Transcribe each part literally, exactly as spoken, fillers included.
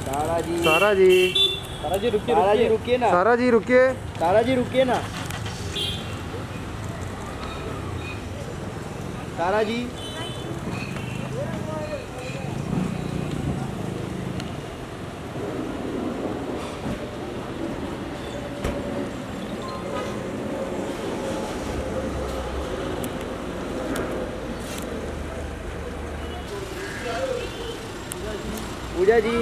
सारा जी सारा जी सारा जी रुकिए सारा जी रुकिए ना सारा जी रुकिए सारा जी रुकिए ना सारा जी पूजा जी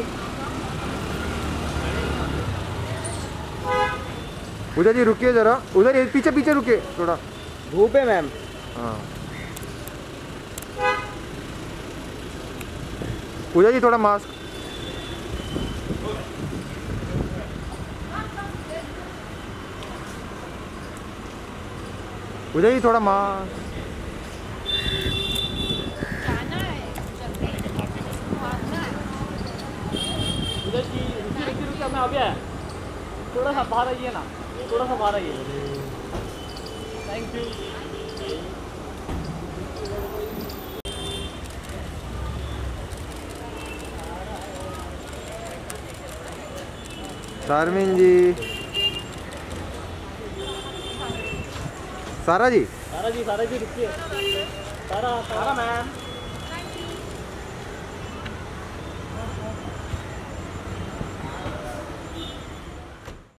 पूजा जी रुकिए जरा, उधर ये पीछे पीछे रुकिए थोड़ा। धूप है मैम। हाँ पूजा जी थोड़ा मास्क। पूजा जी थोड़ा मास्क। पूजा जी रुकिए रुकिए रुकिए मैं आ गया। थोड़ा सा बाहर आइए ना, थोड़ा सा बाहर आइए। Thank you. शारमिन जी सारा जी सारा जी सारा जी रुकिए। सारा सारा मैम